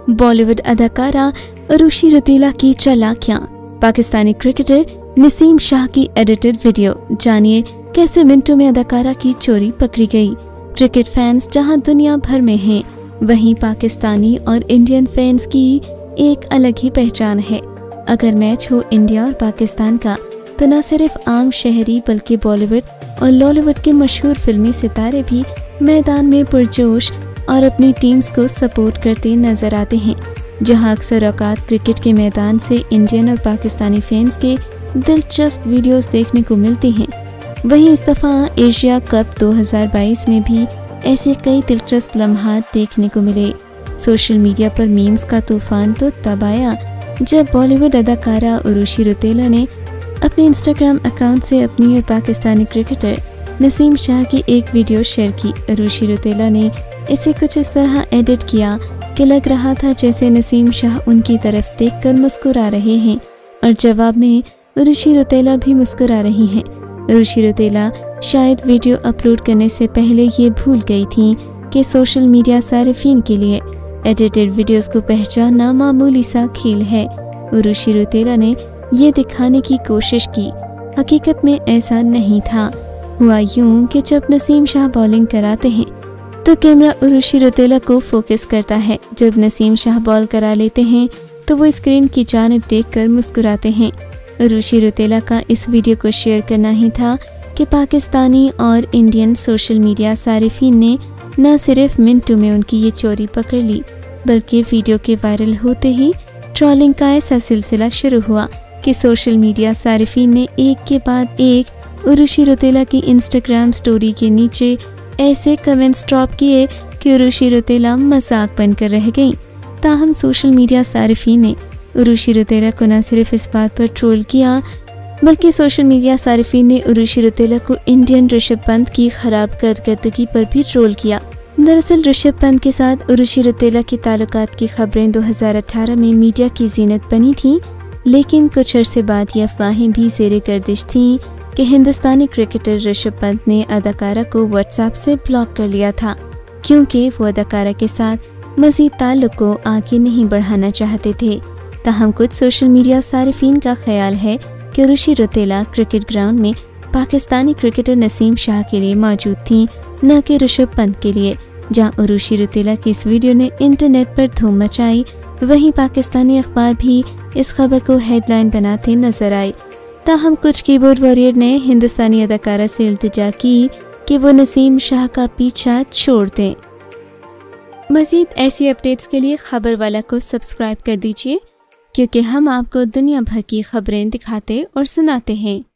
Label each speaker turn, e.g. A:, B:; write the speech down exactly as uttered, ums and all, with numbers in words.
A: बॉलीवुड अदाकारा अरुषि रौतेला की चालाकियां, पाकिस्तानी क्रिकेटर नसीम शाह की एडिटेड वीडियो। जानिए कैसे मिनटों में अदाकारा की चोरी पकड़ी गई। क्रिकेट फैंस जहां दुनिया भर में हैं, वहीं पाकिस्तानी और इंडियन फैंस की एक अलग ही पहचान है। अगर मैच हो इंडिया और पाकिस्तान का, तो न सिर्फ आम शहरी बल्कि बॉलीवुड और लॉलीवुड के मशहूर फिल्मी सितारे भी मैदान में पुरजोश और अपनी टीम्स को सपोर्ट करते नजर आते हैं। जहां अक्सर औकात क्रिकेट के मैदान से इंडियन और पाकिस्तानी फैंस के दिलचस्प वीडियोस देखने को मिलते हैं, वहीं इस दफा एशिया कप दो हज़ार बाईस में भी ऐसे कई दिलचस्प लम्हात देखने को मिले। सोशल मीडिया पर मीम्स का तूफान तो तब आया जब बॉलीवुड अदाकारा अरुषि रौतेला ने अपने इंस्टाग्राम अकाउंट से अपनी और पाकिस्तानी क्रिकेटर नसीम शाह की एक वीडियो शेयर की। अरुषि रौतेला ने इसे कुछ इस तरह एडिट किया कि लग रहा था जैसे नसीम शाह उनकी तरफ देखकर मुस्कुरा रहे हैं और जवाब में अरुषि रौतेला भी मुस्कुरा रही हैं। अरुषि रौतेला शायद वीडियो अपलोड करने से पहले ये भूल गई थी कि सोशल मीडिया सारिफीन के लिए एडिटेड वीडियोस को पहचानना मामूली सा खेल है। अरुषि रौतेला ने ये दिखाने की कोशिश की, हकीकत में ऐसा नहीं था। हुआ यूं कि जब नसीम शाह बॉलिंग कराते हैं तो कैमरा अरुषि रौतेला को फोकस करता है। जब नसीम शाह बॉल करा लेते हैं तो वो स्क्रीन की जानिब देखकर मुस्कुराते हैं। अरुषि रौतेला का इस वीडियो को शेयर करना ही था कि पाकिस्तानी और इंडियन सोशल मीडिया सारिफीन ने न सिर्फ मिनटों में उनकी ये चोरी पकड़ ली, बल्कि वीडियो के वायरल होते ही ट्रोलिंग का ऐसा सिलसिला शुरू हुआ कि सोशल मीडिया सारिफीन ने एक के बाद एक अरुषि रौतेला की इंस्टाग्राम स्टोरी के नीचे ऐसे कमेंट्स ड्रॉप किए कि अरुषि रौतेला मजाक बनकर रह गईं। ताहम सोशल मीडिया सारिफीन ने अरुषि रौतेला को न सिर्फ इस बात पर ट्रोल किया, बल्कि सोशल मीडिया सारिफीन ने अरुषि रौतेला को इंडियन ऋषभ पंत की खराब कारकर्दगी पर भी ट्रोल किया। दरअसल ऋषभ पंत के साथ अरुषि रौतेला की ताल्लुकात की खबरें दो हज़ार अठारह में मीडिया की जीनत बनी थी, लेकिन कुछ अरसे बाद ये अफवाहें भी ज़ेरे गर्दिश थीं कि हिंदुस्तानी क्रिकेटर ऋषभ पंत ने अदाकारा को व्हाट्सएप से ब्लॉक कर लिया था, क्योंकि वो अदाकारा के साथ मज़ीद ताल्लुक को आगे नहीं बढ़ाना चाहते थे। ताहम कुछ सोशल मीडिया सारिफीन का ख्याल है कि अरुषि रौतेला क्रिकेट ग्राउंड में पाकिस्तानी क्रिकेटर नसीम शाह के लिए मौजूद थी, न कि ऋषभ पंत के लिए। जहां अरुषि रौतेला की इस वीडियो ने इंटरनेट पर धूम मचाई, वहीं पाकिस्तानी अखबार भी इस खबर को हेडलाइन बनाते नजर आए। ताहम कुछ कीबोर्ड वॉरियर ने हिंदुस्तानी अदाकारा से इल्तिजा की कि वो नसीम शाह का पीछा छोड़ दें। मजीद ऐसी अपडेट्स के लिए खबर वाला को सब्सक्राइब कर दीजिए, क्योंकि हम आपको दुनिया भर की खबरें दिखाते और सुनाते हैं।